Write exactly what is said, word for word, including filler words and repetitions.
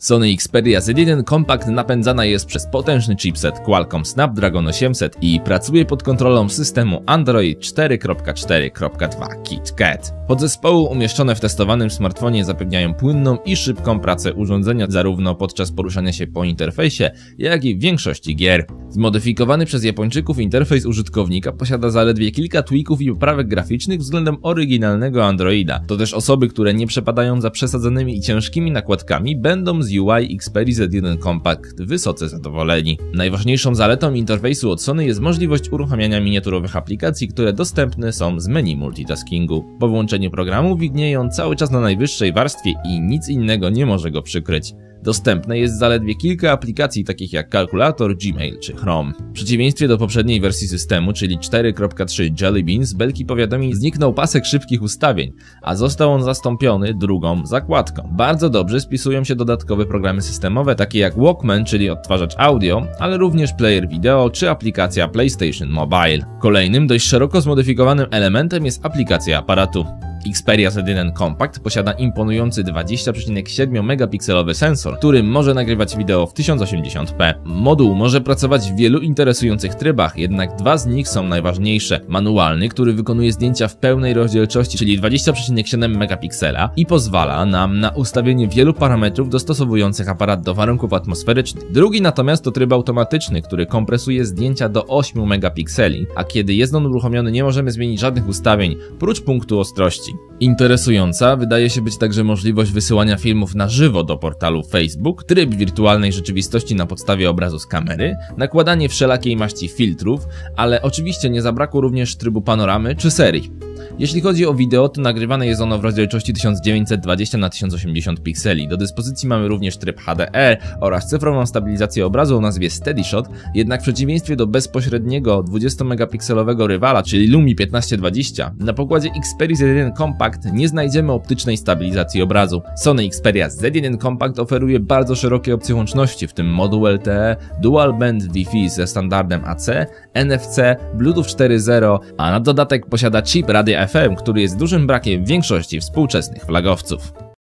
Sony Xperia Z jeden Compact napędzana jest przez potężny chipset Qualcomm Snapdragon osiemset i pracuje pod kontrolą systemu Android cztery kropka cztery kropka dwa KitKat. Podzespoły umieszczone w testowanym smartfonie zapewniają płynną i szybką pracę urządzenia zarówno podczas poruszania się po interfejsie, jak i w większości gier. Zmodyfikowany przez Japończyków interfejs użytkownika posiada zaledwie kilka tweaków i poprawek graficznych względem oryginalnego Androida. To też osoby, które nie przepadają za przesadzonymi i ciężkimi nakładkami, będą z U I Xperia Z jeden Compact wysoce zadowoleni. Najważniejszą zaletą interfejsu od Sony jest możliwość uruchamiania miniaturowych aplikacji, które dostępne są z menu multitaskingu. Po włączeniu programu widnieje on cały czas na najwyższej warstwie i nic innego nie może go przykryć. Dostępne jest zaledwie kilka aplikacji takich jak kalkulator, Gmail czy Chrome. W przeciwieństwie do poprzedniej wersji systemu, czyli cztery kropka trzy Jelly Bean, z belki powiadomień zniknął pasek szybkich ustawień, a został on zastąpiony drugą zakładką. Bardzo dobrze spisują się dodatkowe programy systemowe takie jak Walkman, czyli odtwarzacz audio, ale również player wideo czy aplikacja PlayStation Mobile. Kolejnym dość szeroko zmodyfikowanym elementem jest aplikacja aparatu. Xperia Z jeden Compact posiada imponujący dwadzieścia przecinek siedem megapikselowy sensor, który może nagrywać wideo w tysiąc osiemdziesiąt p. Moduł może pracować w wielu interesujących trybach, jednak dwa z nich są najważniejsze. Manualny, który wykonuje zdjęcia w pełnej rozdzielczości, czyli dwadzieścia przecinek siedem megapiksela i pozwala nam na ustawienie wielu parametrów dostosowujących aparat do warunków atmosferycznych. Drugi natomiast to tryb automatyczny, który kompresuje zdjęcia do ośmiu megapikseli, a kiedy jest on uruchomiony, nie możemy zmienić żadnych ustawień, prócz punktu ostrości. Interesująca wydaje się być także możliwość wysyłania filmów na żywo do portalu Facebook, tryb wirtualnej rzeczywistości na podstawie obrazu z kamery, nakładanie wszelakiej maści filtrów, ale oczywiście nie zabrakło również trybu panoramy czy serii. Jeśli chodzi o wideo, to nagrywane jest ono w rozdzielczości tysiąc dziewięćset dwadzieścia na tysiąc osiemdziesiąt pikseli. Do dyspozycji mamy również tryb H D R oraz cyfrową stabilizację obrazu o nazwie Steady Shot, jednak w przeciwieństwie do bezpośredniego dwudziestomegapikselowego rywala, czyli Lumia piętnaście dwadzieścia, na pokładzie Xperia Z jeden Compact nie znajdziemy optycznej stabilizacji obrazu. Sony Xperia Z jeden Compact oferuje bardzo szerokie opcje łączności, w tym moduł L T E, Dual Band Wi-Fi ze standardem A C, N F C, Bluetooth cztery zero, a na dodatek posiada chip radia F M, który jest dużym brakiem w większości współczesnych flagowców.